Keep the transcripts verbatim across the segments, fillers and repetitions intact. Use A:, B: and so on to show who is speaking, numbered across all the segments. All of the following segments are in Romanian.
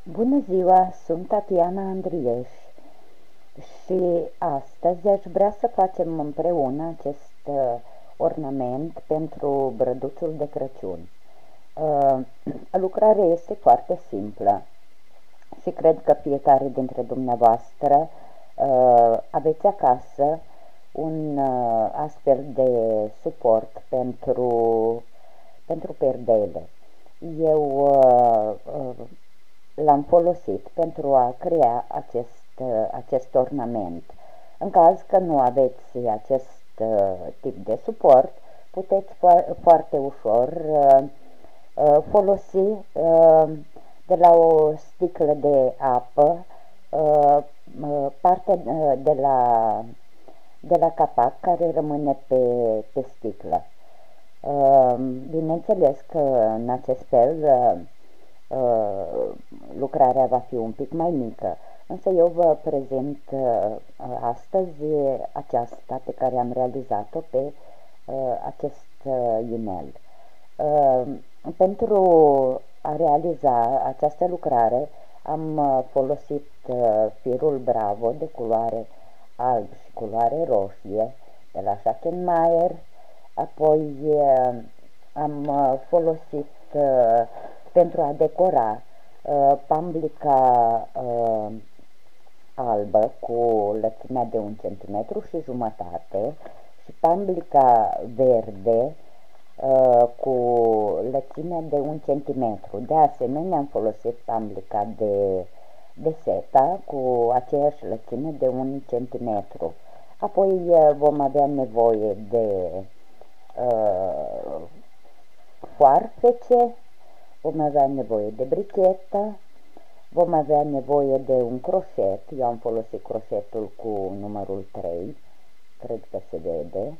A: Bună ziua, sunt Tatiana Andrieș și astăzi aș vrea să facem împreună acest uh, ornament pentru brăduțul de Crăciun. Uh, lucrarea este foarte simplă și cred că fiecare dintre dumneavoastră uh, aveți acasă un uh, astfel de suport pentru, pentru perdele. Eu uh, uh, l-am folosit pentru a crea acest, acest ornament. În caz că nu aveți acest uh, tip de suport, puteți fo- foarte ușor uh, uh, folosi uh, de la o sticlă de apă uh, uh, partea uh, de la, de la capac care rămâne pe, pe sticlă. Uh, bineînțeles că în acest fel uh, uh, lucrarea va fi un pic mai mică, însă eu vă prezint uh, astăzi aceasta pe care am realizat-o pe uh, acest uh, inel. Uh, pentru a realiza această lucrare am uh, folosit uh, firul Bravo de culoare alb și culoare roșie de la Schackenmayer. Apoi uh, am uh, folosit uh, pentru a decora uh, pamblica uh, albă cu lățimea de un centimetru și jumătate și pamblica verde uh, cu lățimea de un centimetru. De asemenea am folosit pamblica de, de seta cu aceeași lățime de un centimetru. Apoi uh, vom avea nevoie de uh, foarfece, vom avea nevoie de brichetă, vom avea nevoie de un croșet. Eu am folosit croșetul cu numărul trei, cred că se vede,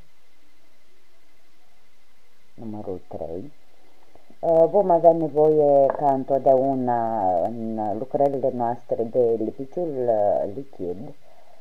A: numărul trei. Vom avea nevoie, ca întotdeauna în lucrările noastre, de lipiciul lichid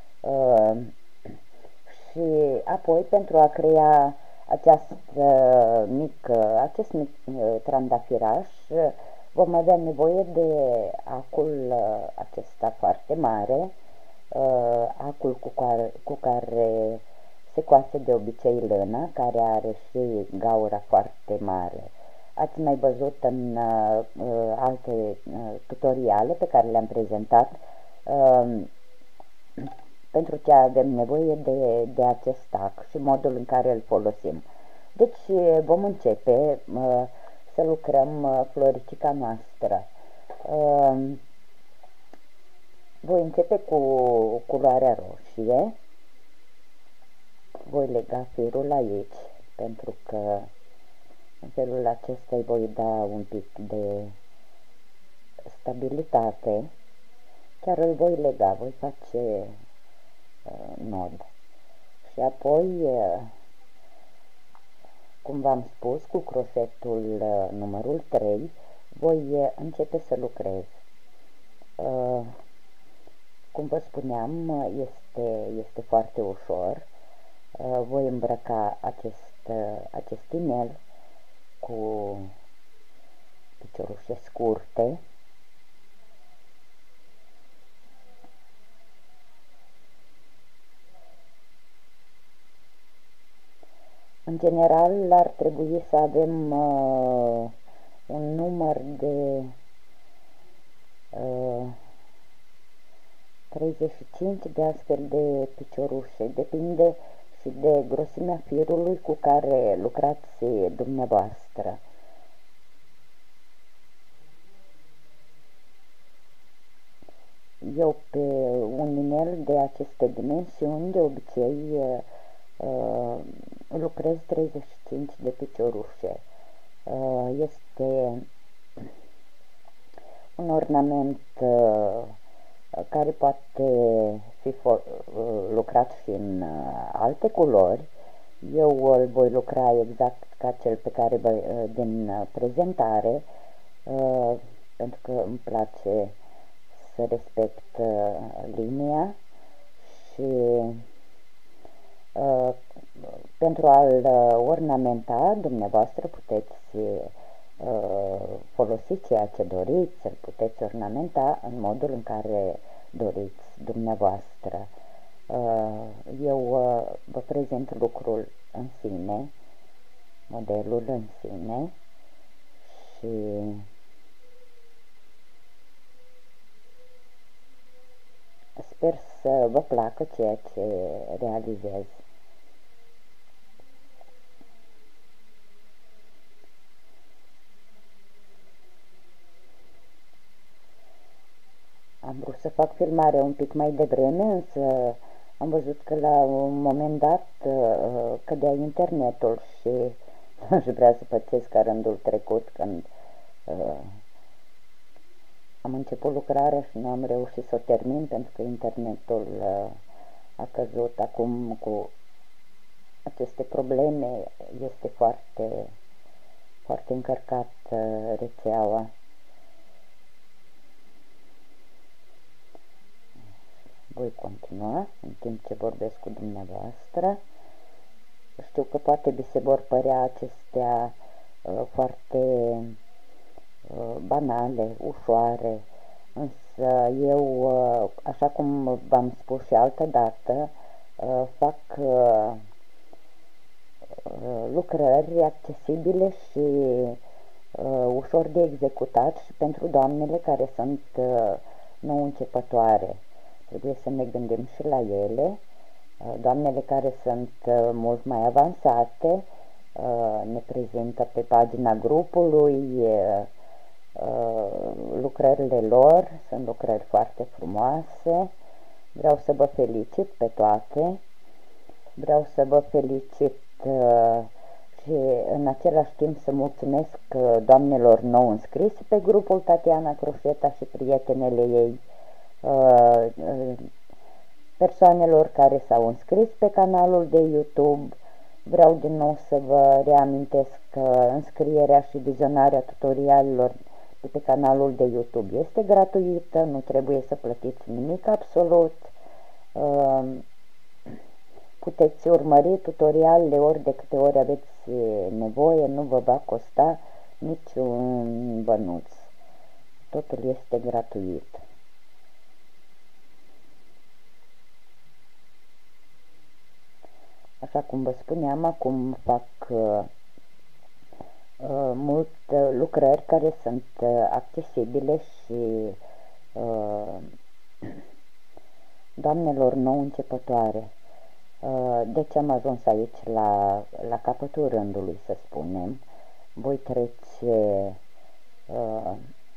A: și apoi pentru a crea această mică, acest mic trandafiraș vom avea nevoie de acul acesta foarte mare, acul cu care, cu care se coase de obicei lână, care are și gaura foarte mare. Ați mai văzut în uh, alte uh, tutoriale pe care le-am prezentat uh, pentru ce avem nevoie de, de acest ac și modul în care îl folosim. Deci vom începe uh, să lucrăm uh, floricica noastră. Uh, voi începe cu culoarea roșie. Voi lega firul aici, pentru că în felul acesta îi voi da un pic de stabilitate. Chiar îl voi lega, voi face uh, nod. Și apoi, uh, cum v-am spus, cu croșetul uh, numărul trei, voi uh, începe să lucrez. Uh, cum vă spuneam, este, este foarte ușor. Uh, voi îmbrăca acest, uh, acest inel cu piciorușe scurte. În general ar trebui să avem uh, un număr de uh, treizeci și cinci de astfel de piciorușe. Depinde și de grosimea firului cu care lucrați dumneavoastră. Eu pe un inel de aceste dimensiuni, de obicei, uh, lucrez treizeci și cinci de piciorușe. Uh, este un ornament uh, care poate fi lucrat și în alte culori. Eu îl voi lucra exact ca cel pe care vă, din prezentare, pentru că îmi place să respect linia și pentru a-l ornamenta, dumneavoastră puteți folosiți ceea ce doriți, îl puteți ornamenta în modul în care doriți dumneavoastră. Eu vă prezint lucrul în sine, modelul în sine și sper să vă placă ceea ce realizez. Am vrut să fac filmarea un pic mai devreme, însă am văzut că la un moment dat cădea internetul și aș vrea să pățesc ca rândul trecut când uh, am început lucrarea și nu am reușit să o termin pentru că internetul uh, a căzut. Acum cu aceste probleme este foarte, foarte încărcat uh, rețeaua. Voi continua în timp ce vorbesc cu dumneavoastră. Știu că poate vi se vor părea acestea uh, foarte uh, banale, ușoare, însă eu, uh, așa cum v-am spus și altă dată, uh, fac uh, uh, lucrări accesibile și uh, ușor de executat și pentru doamnele care sunt uh, nou începătoare. Trebuie să ne gândim și la ele. Doamnele care sunt mult mai avansate ne prezintă pe pagina grupului lucrările lor, sunt lucrări foarte frumoase. Vreau să vă felicit pe toate, vreau să vă felicit și în același timp să mulțumesc doamnelor nou înscrise pe grupul Tatiana Croșeta și prietenele ei, persoanelor care s-au înscris pe canalul de YouTube. Vreau din nou să vă reamintesc că înscrierea și vizionarea tutorialelor de pe canalul de YouTube este gratuită, nu trebuie să plătiți nimic absolut. Puteți urmări tutorialele ori de câte ori aveți nevoie, nu vă va costa niciun bănuț. Totul este gratuit. Așa cum vă spuneam, acum fac uh, uh, mult uh, lucrări care sunt uh, accesibile și uh, doamnelor nou începătoare. Uh, deci am ajuns aici la, la capătul rândului, să spunem. Voi trece uh,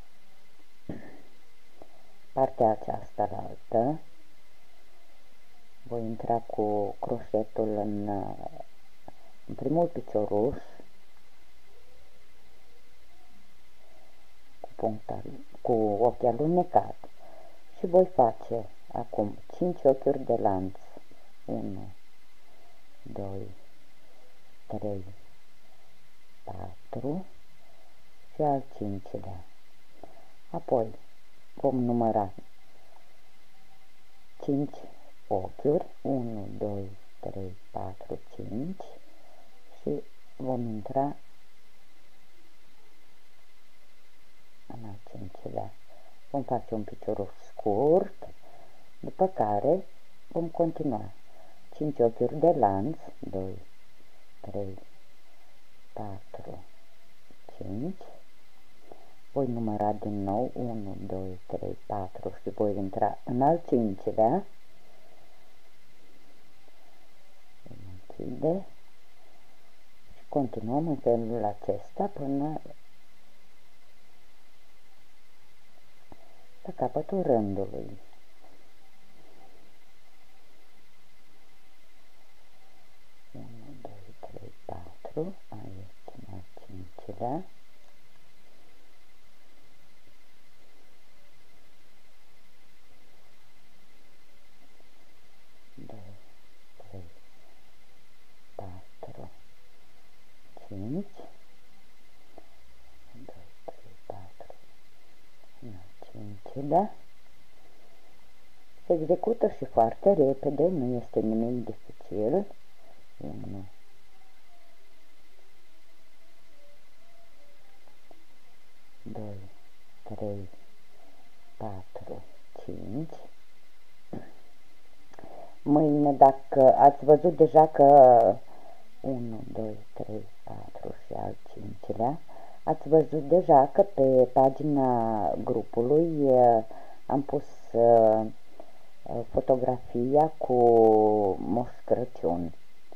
A: partea aceasta la altă. Voi intra cu croșetul în, în primul picioruș, cu, punctul, cu ochi alunecat și voi face acum cinci ochiuri de lanț. unu, doi, trei, patru și al cincilea. Apoi vom număra cinci ochiuri, unu, doi, trei, patru, cinci și vom intra în al cincilea. Vom face un picioruș scurt, după care vom continua cinci ochiuri de lanț, doi, trei, patru, cinci. Voi număra din nou unu, doi, trei, patru și voi intra în al cincilea. Închide și continuăm în felul acesta până la capătul rândului. unu, doi, trei, patru, aici în al cincilea. doi, trei, patru, cinci, doi, trei, patru, în al cincilea. Se execută și foarte repede, nu este nimic dificil. unu, trei, patru, cinci. Mâine, dacă ați văzut deja că unu, doi, trei, patru și al cincilea, ați văzut deja că pe pagina grupului am pus fotografia cu Moș Crăciun.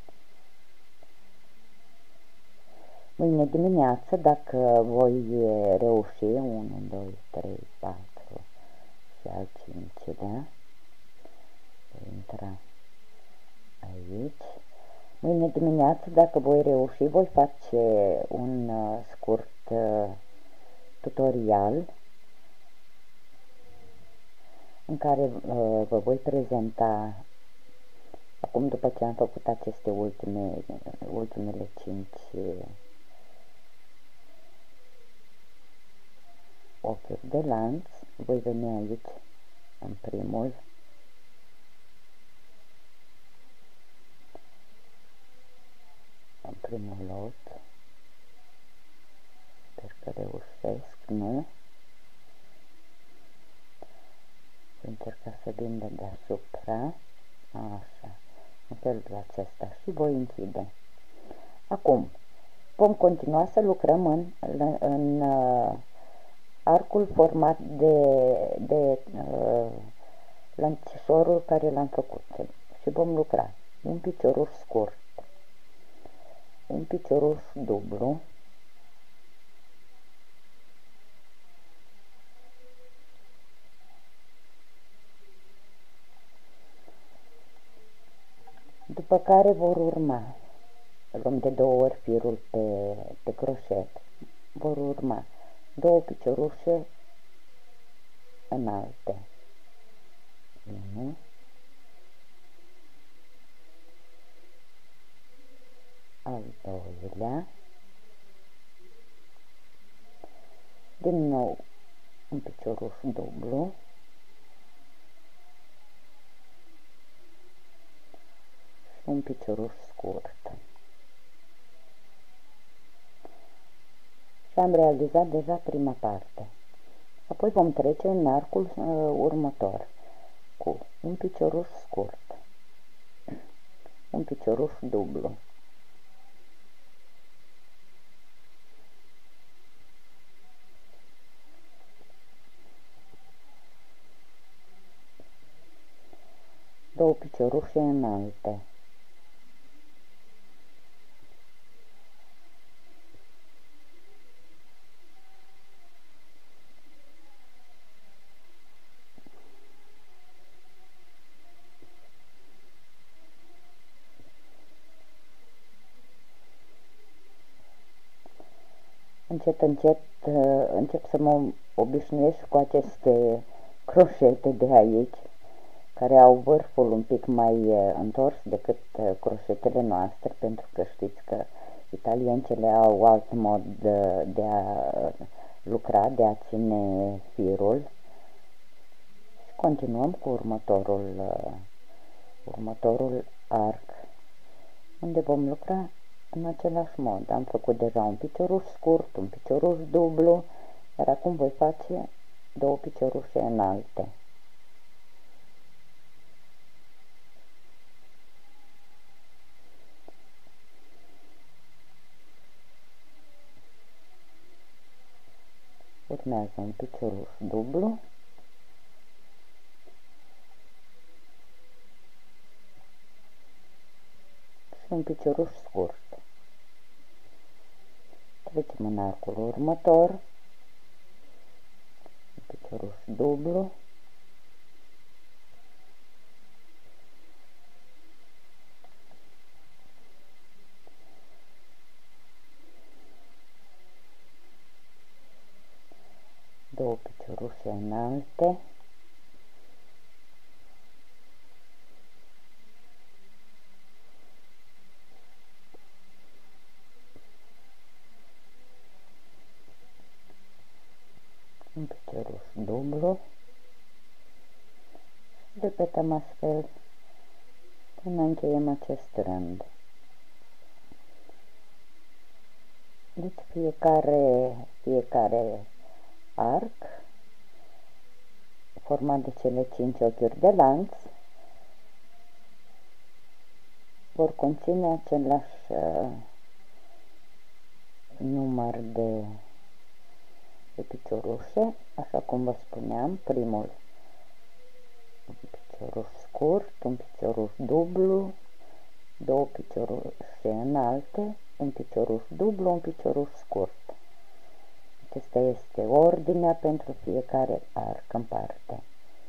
A: Mâine dimineață, dacă voi reuși, unu, doi, trei, patru și al cincilea, voi intra aici. Mâine dimineață, dacă voi reuși, voi face un uh, scurt uh, tutorial în care uh, vă voi prezenta, acum după ce am făcut aceste ultime, ultimele cinci ochiuri de lanț, voi veni aici în primul, în primul lot, sper că reușesc, nu? Voi încerca să vin de deasupra, așa, în felul acesta și voi închide. Acum, vom continua să lucrăm în, în, în uh, arcul format de, de uh, lănțișorul care l-am făcut și vom lucra un picioruș scurt, un picioruș dublu, după care vor urma, luăm de două ori firul pe, pe croșet, vor urma două piciorușe înalte, unu, al doilea, din nou un picioruș dublu, și un picioruș scurt. Și am realizat deja prima parte. Apoi vom trece în arcul uh, următor cu un picioruș scurt, un picioruș dublu, două piciorușe înalte, încet, încet încep să mă obișnuiesc cu aceste croșete de aici, care au vârful un pic mai întors decât croșetele noastre, pentru că știți că italiencele au alt mod de, de a lucra, de a ține firul. Și continuăm cu următorul, următorul arc, unde vom lucra în același mod. Am făcut deja un picioruș scurt, un picioruș dublu, iar acum voi face două piciorușe înalte. Urmează un picioruș dublu, și un picioruș scurt. Trecem în arcul următor, un picioruș dublu, două piciorușe înalte, un picioruș dublu și repetăm astfel până încheiem acest rând. Deci fiecare, fiecare arc format de cele cinci ochiuri de lanț vor conține același uh, număr de, de piciorușe, așa cum vă spuneam, primul un picioruș scurt, un picioruș dublu, două piciorușe înalte, un picioruș dublu, un picioruș scurt. Acesta este ordinea pentru fiecare arc în parte.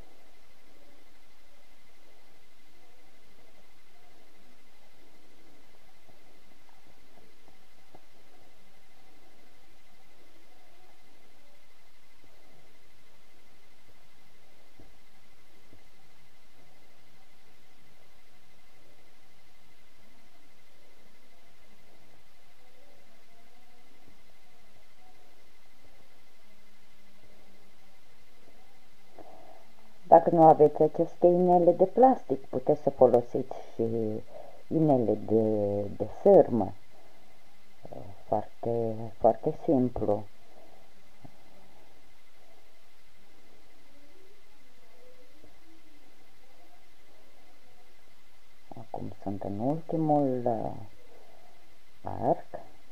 A: Dacă nu aveți aceste inele de plastic, puteți să folosiți și inele de, de sârmă. Foarte, foarte simplu. Acum sunt în ultimul arc.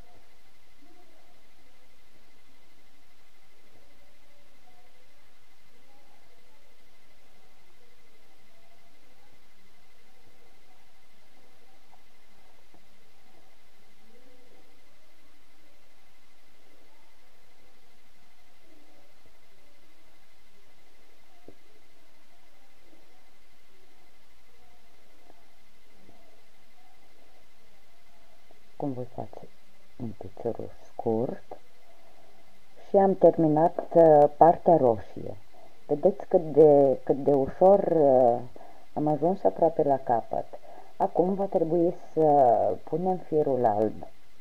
A: Cum voi face un picioruș scurt și am terminat partea roșie. Vedeți cât de, cât de ușor am ajuns aproape la capăt. Acum va trebui să punem firul alb.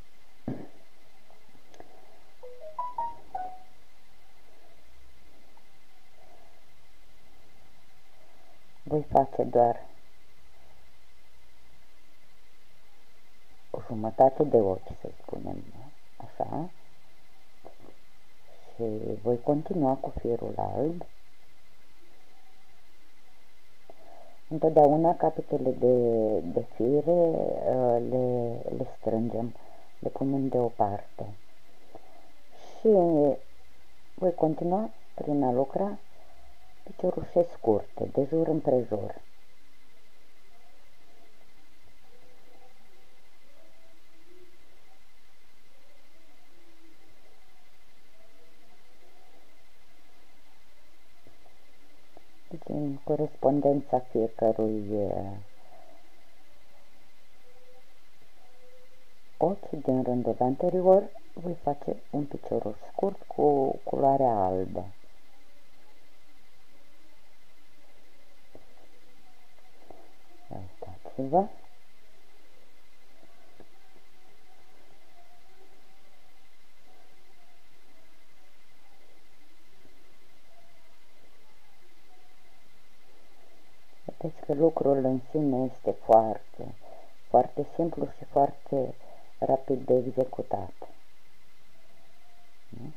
A: Voi face doar o jumătate de ochi, să spunem așa, și voi continua cu firul alb. Întotdeauna capetele de, de fire le, le strângem, le punem deoparte și voi continua prin a lucra piciorușe scurte, de jur împrejur. Deci, în corespondența fiecărui ochi din rândul anterior, voi face un picioruș scurt cu culoarea albă. Uitați-vă! Vedeți că lucrul în sine este foarte, foarte simplu și foarte rapid de executat. Nu?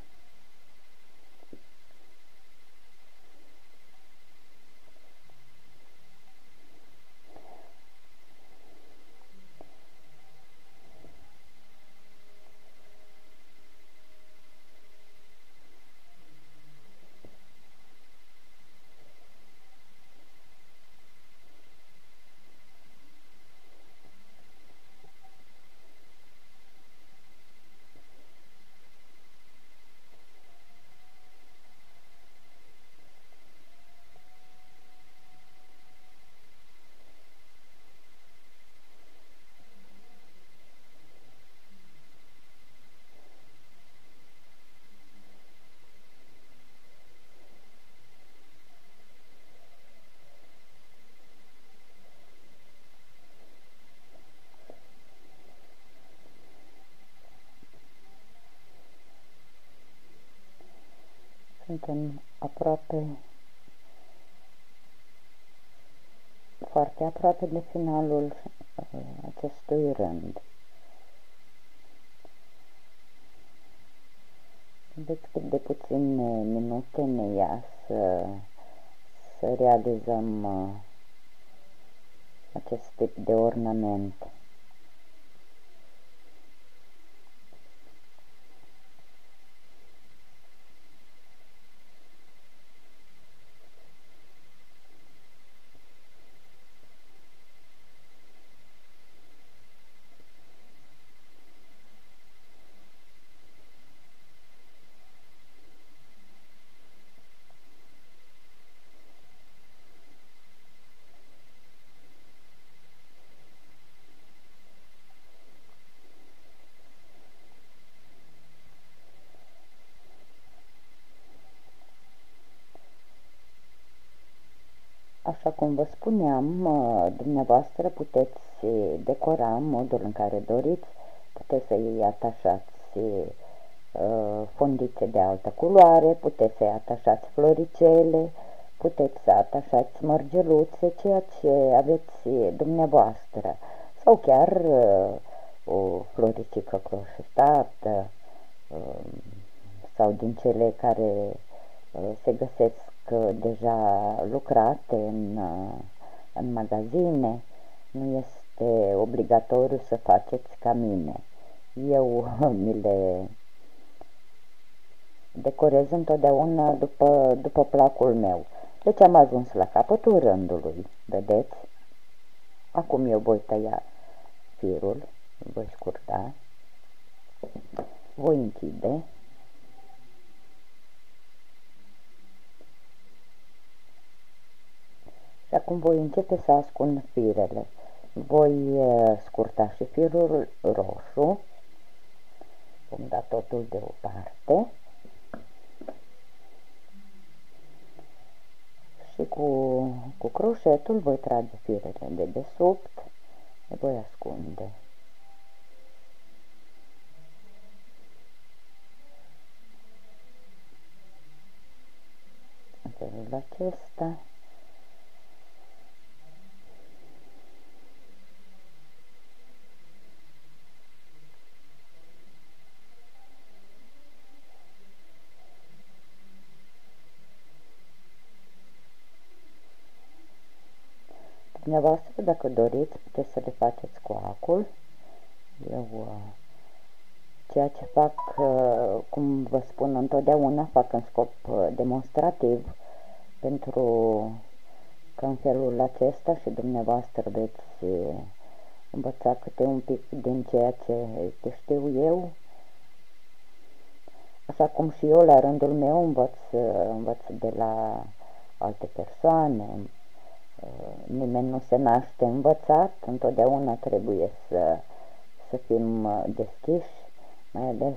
A: Suntem aproape, foarte aproape de finalul uh, acestui rând. Vedeți cât de puține minute ne ia să, să realizăm uh, acest tip de ornament. Așa cum vă spuneam, dumneavoastră puteți decora în modul în care doriți, puteți să-i atașați fondițe de altă culoare, puteți să-i atașați floricele, puteți să atașați mărgeluțe, ceea ce aveți dumneavoastră, sau chiar o floricică croșetată, sau din cele care se găsesc deja lucrate în, în magazine. Nu este obligatoriu să faceți ca mine. Eu mi le decorez întotdeauna după, după placul meu. Deci am ajuns la capătul rândului, vedeți? Acum eu voi tăia firul, voi scurta, voi închide. Și acum voi începe să ascund firele. Voi scurta și firul roșu. Vom da totul deoparte. Și cu, cu croșetul voi trage firele de desubt. Le voi ascunde. În felul acesta. Dumneavoastră, dacă doriți, puteți să le faceți cu acul. Eu ceea ce fac, cum vă spun întotdeauna, fac în scop demonstrativ, pentru că în felul acesta și dumneavoastră veți învăța câte un pic din ceea ce, ce știu eu, așa cum și eu la rândul meu învăț, învăț de la alte persoane. Nimeni nu se naște învățat, întotdeauna trebuie să, să fim deschiși, mai ales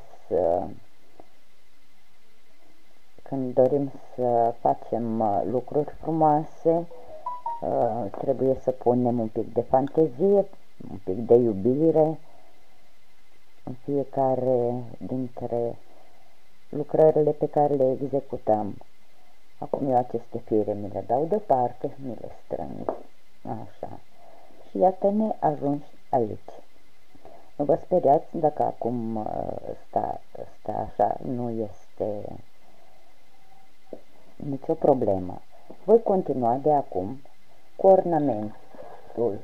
A: când dorim să facem lucruri frumoase, trebuie să punem un pic de fantezie, un pic de iubire în fiecare dintre lucrările pe care le executăm. Acum eu aceste fire mi le dau deoparte, mi le strâng, așa, și iată-ne ajuns aici. Nu vă speriați dacă acum stă, stă așa, nu este nicio problemă. Voi continua de acum cu ornamentul.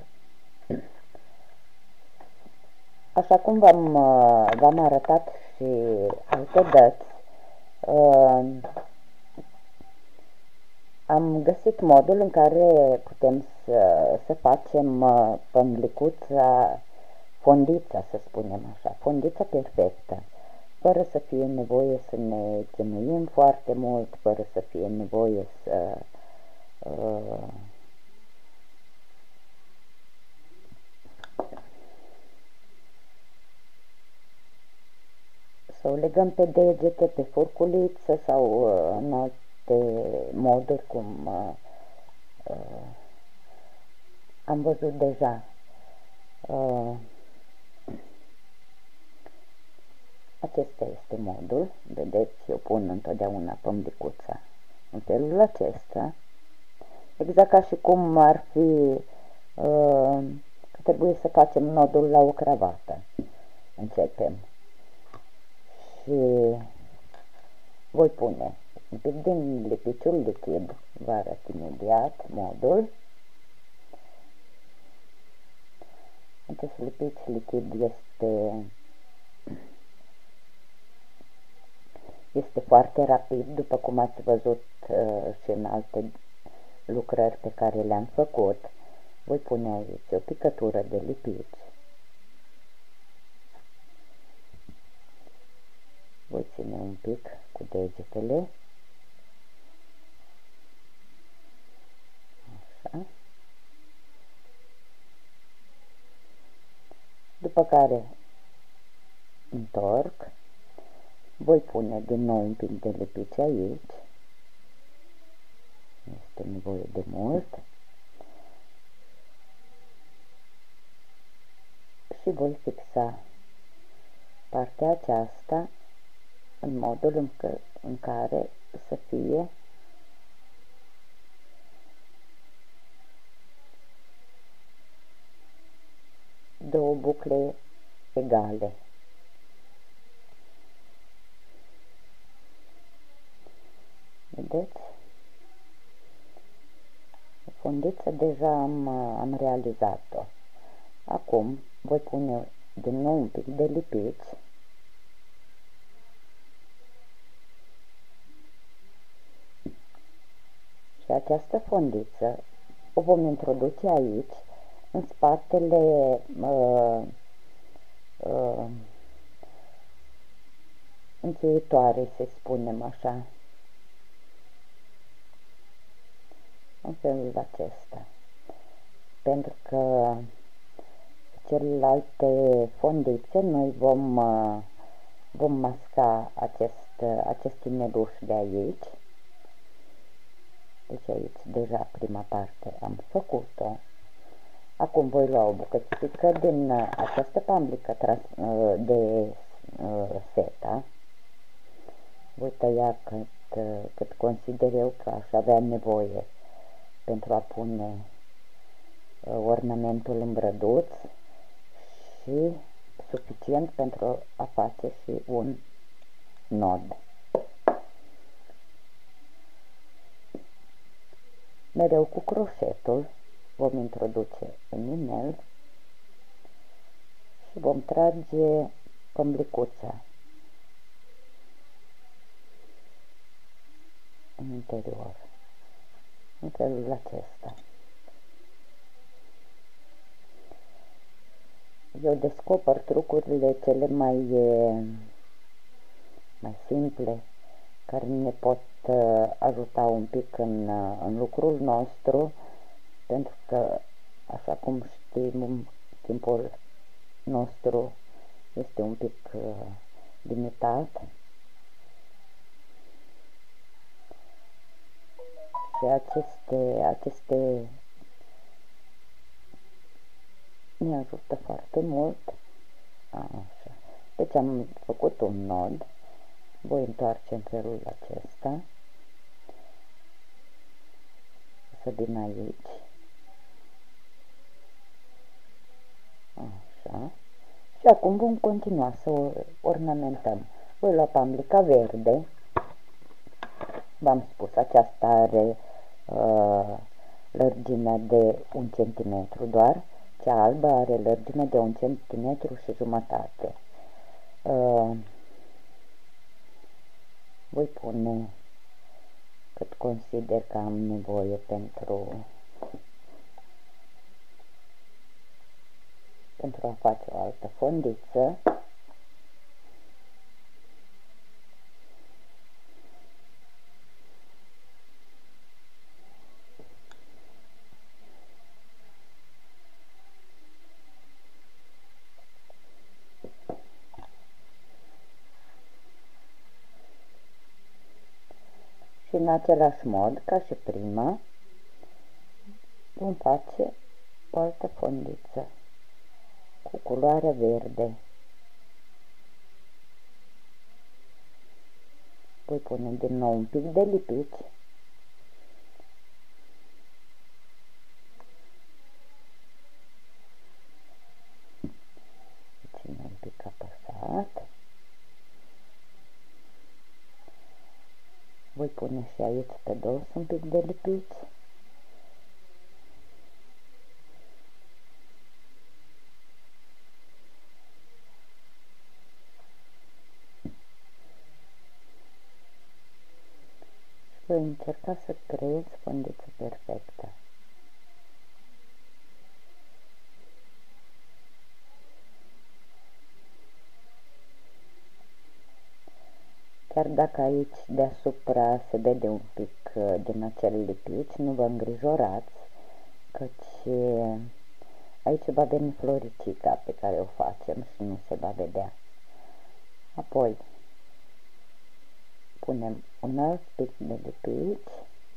A: Așa cum v-am v-am arătat și alte dăți, am găsit modul în care putem să, să facem pămlicuța, fondița, să spunem așa, fondița perfectă, fără să fie nevoie să ne chinuim foarte mult, fără să fie nevoie să uh, să o legăm pe degete, pe furculiță sau uh, în alte moduri cum uh, uh, am văzut deja. Uh, acesta este modul, vedeți, eu pun întotdeauna pămlicuța în felul acesta, exact ca și cum ar fi uh, că trebuie să facem nodul la o cravată. Începem și voi pune un pic din lipiciul lichid, vă arăt imediat modul. Acest lipici lichid este este foarte rapid, după cum ați văzut uh, și în alte lucrări pe care le-am făcut. Voi pune aici o picătură de lipici. Voi ține un pic cu degetele. Așa. După care întorc. Voi pune din nou un pic de lipici aici. Este nevoie de mult. Și voi fixa partea aceasta în modul în, că, în care să fie două bucle egale. Vedeți? Fundița deja am, am realizat-o. Acum voi pune din nou un pic de lipici. Și această fundiță o vom introduce aici, în spatele uh, uh, încheitoarei, să spunem așa, în felul acesta. Pentru că celelalte fundițe noi vom, uh, vom masca acest, uh, acest ineluș de aici. Deci aici deja prima parte am făcut-o. Acum voi lua o bucățică din uh, această pamblică uh, de uh, seta. Voi tăia cât, uh, cât consider eu că aș avea nevoie pentru a pune uh, ornamentul în brăduț și suficient pentru a face și un nod. Mereu cu croșetul vom introduce în inel și vom trage pămblicuța în interior, în felul acesta. Eu descoper trucurile cele mai, mai simple, care ne pot ajuta un pic în, în lucrul nostru, pentru că, așa cum știm, timpul nostru este un pic uh, limitat și aceste, aceste ne ajută foarte mult. Așa. Deci am făcut un nod, voi întoarce în felul acesta, să vin aici. Așa. Și acum vom continua să ornamentăm. Voi lua pamblica verde. V-am spus, aceasta are uh, lărgimea de un centimetru doar. Cea albă are lărgimea de un centimetru și jumătate. Uh, voi pune cât consider că am nevoie pentru pentru a face o altă fundiță. Și în același mod, ca și prima, vom face o altă fundiță cu culoarea verde. Voi pune din nou un pic de lipici. Ține un pic apăsat. Voi pune Și aici pe dos un pic de lipici. Și voi încerca să creez fundiță perfectă. Chiar dacă aici deasupra se vede un pic din acel lipici, nu vă îngrijorați, căci aici va veni floricica pe care o facem și nu se va vedea. Apoi punem un alt pic de lipici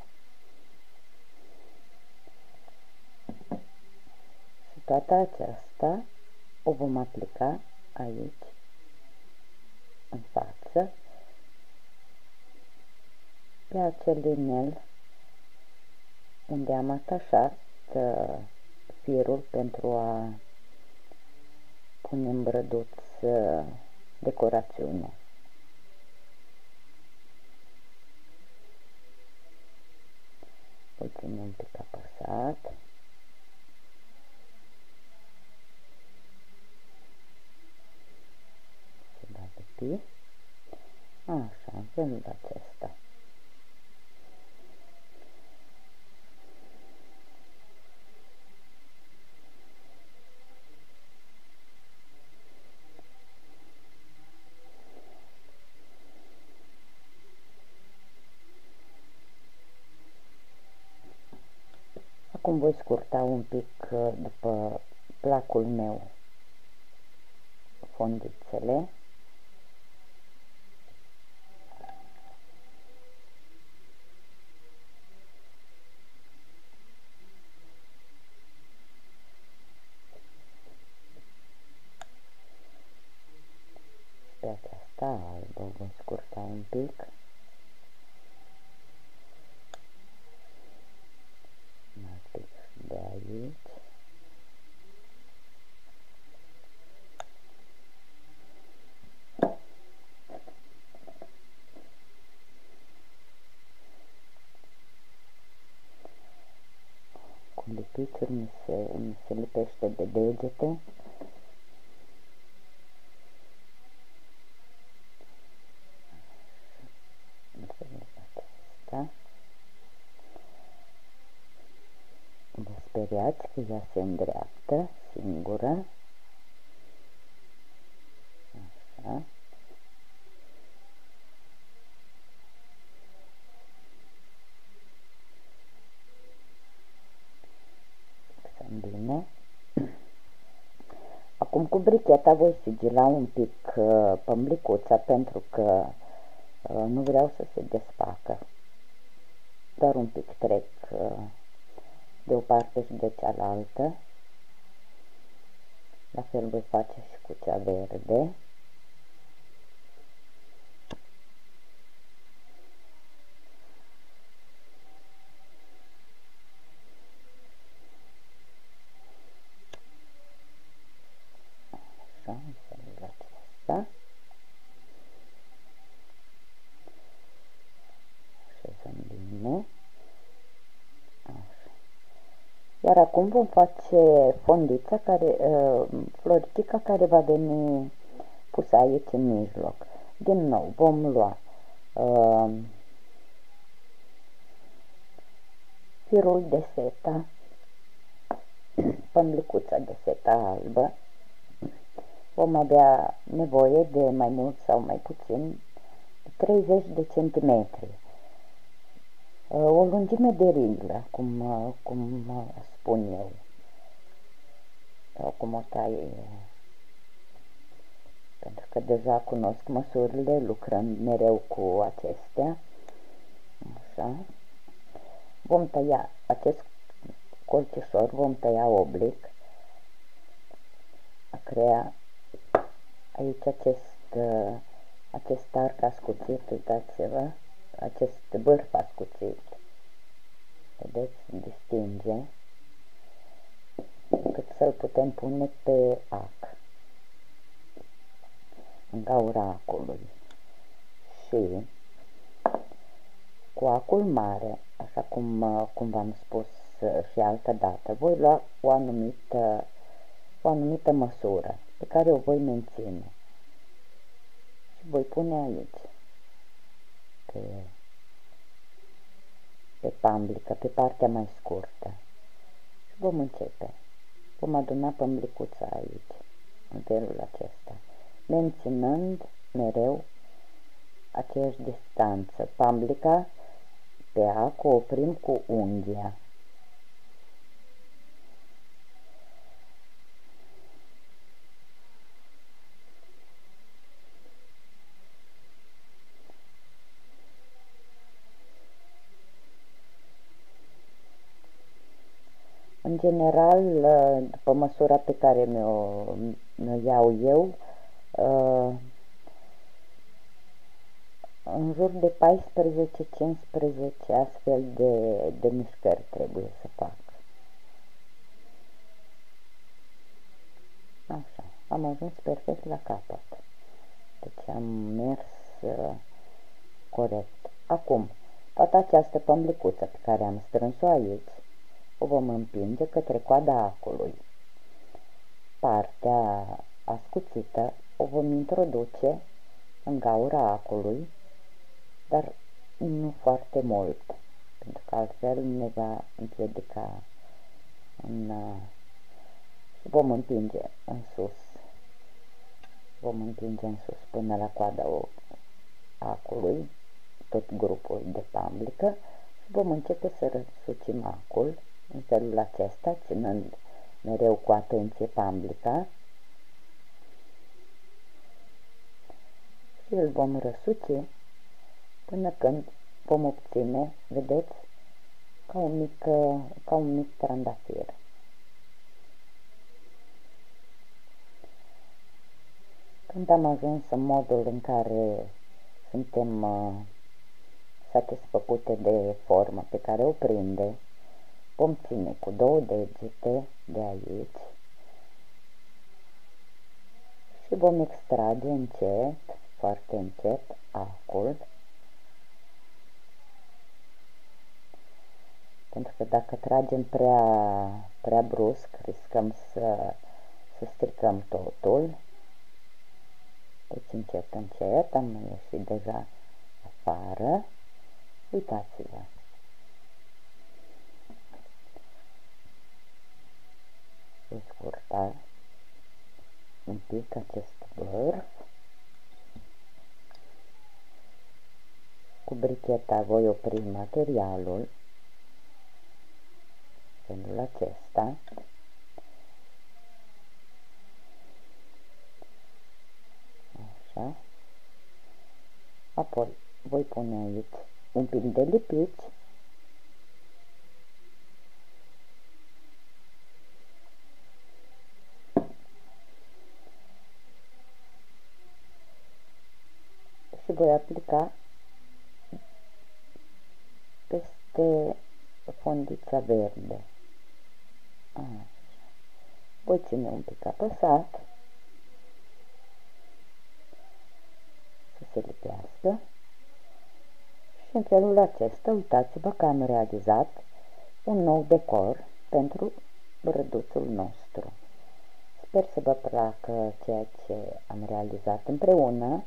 A: și toată aceasta o vom aplica aici, în față, pe acel inel unde am atașat uh, firul pentru a pune în brăduț uh, decorațiune. Îl țin un pic apăsat. Se va lipi. Așa, în felul acesta. Acum voi scurta un pic după placul meu fondițele. Pe aceasta albă voi scurta un pic. Un pic de aici. Cu lipiciuri mi se, mi se lipește de degete. Vă speriați că ea se îndreaptă singură. Așa. Fixăm bine. Acum cu bricheta voi sigila un pic uh, pămblicuța pentru că uh, nu vreau să se desfacă. Doar un pic trec uh, de o parte și de cealaltă. La fel voi face și cu cea verde. Așa, în felul acesta. Așezăm bine. Așa. Iar acum vom face fondița care, uh, floritica care va veni pusă aici în mijloc. Din nou vom lua uh, firul de seta, pămblicuța de seta albă. Vom avea nevoie de mai mult sau mai puțin treizeci de centimetri. O lungime de ringlă, cum, cum spun eu, sau cum o tai, pentru că deja cunosc măsurile, lucrăm mereu cu acestea. Așa. Vom tăia acest colțișor, vom tăia oblic, a crea aici acest, acest arc ascuțit, uitați-vă, acest bârf ascuțit, vedeți, distinge, încât să-l putem pune pe ac, în gaura acului. Și cu acul mare, așa cum, cum v-am spus și altă dată, voi lua o anumită, o anumită măsură pe care o voi menține și voi pune aici, pe, pe pamblică, pe partea mai scurtă și vom începe. Vom aduna pămblicuța aici, în felul acesta, menținând mereu aceeași distanță. Pamblica pe ac o oprim cu unghia. În general, după măsura pe care mi-o mi iau eu, în jur de paisprezece cincisprezece astfel de, de mișcări trebuie să fac. Așa, am ajuns perfect la capăt. Deci am mers uh, corect. Acum, toată această pămblicuță pe care am strâns-o aici, o vom împinge către coada acului. Partea ascuțită o vom introduce în gaura acului, dar nu foarte mult, pentru că altfel ne va împiedica în, și vom împinge în sus. Vom împinge în sus până la coada acului, tot grupul de pamblică, și vom începe să răsucim acul în felul acesta, ținând mereu cu atenție pamblica, și îl vom răsuci până când vom obține, vedeți, ca un mic, ca un mic trandafir. Când am ajuns în modul în care suntem uh, satisfăcute de formă pe care o prinde, vom ține cu două degete de aici și vom extrage încet, foarte încet, acul, pentru că dacă tragem prea, prea brusc, riscăm să, să stricăm totul. Deci încet, încet, am ieșit deja afară. Uitați-vă. Voi scurta un pic acest vârf. Cu bricheta voi opri materialul, felul acesta. Așa. Apoi voi pune aici un pic de lipici și voi aplica peste fondița verde. Așa. Voi ține un pic apăsat să se lipească și în felul acesta, uitați-vă că am realizat un nou decor pentru brăduțul nostru. Sper să vă placă ceea ce am realizat împreună.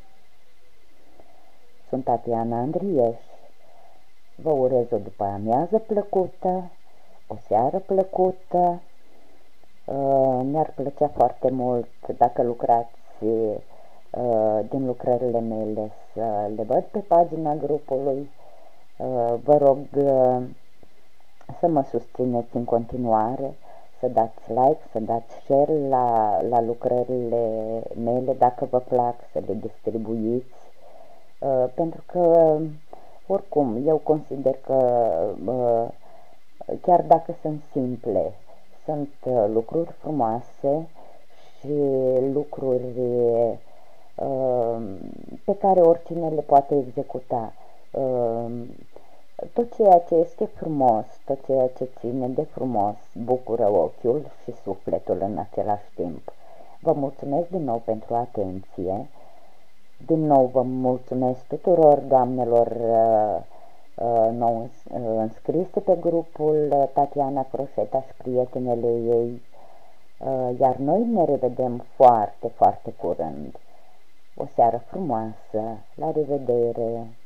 A: Sunt Tatiana Andrieș. Vă urez o după amiază plăcută, o seară plăcută. Mi-ar plăcea foarte mult dacă lucrați din lucrările mele să le văd pe pagina grupului. Vă rog să mă susțineți în continuare, să dați like, să dați share la, la lucrările mele dacă vă plac, să le distribuiți, pentru că oricum eu consider că chiar dacă sunt simple, sunt lucruri frumoase și lucruri pe care oricine le poate executa. Tot ceea ce este frumos, tot ceea ce ține de frumos, bucură ochiul și sufletul în același timp. Vă mulțumesc din nou pentru atenție. Din nou vă mulțumesc tuturor doamnelor nou înscrise pe grupul Tatiana Croșeta și prietenele ei, iar noi ne revedem foarte, foarte curând. O seară frumoasă, la revedere!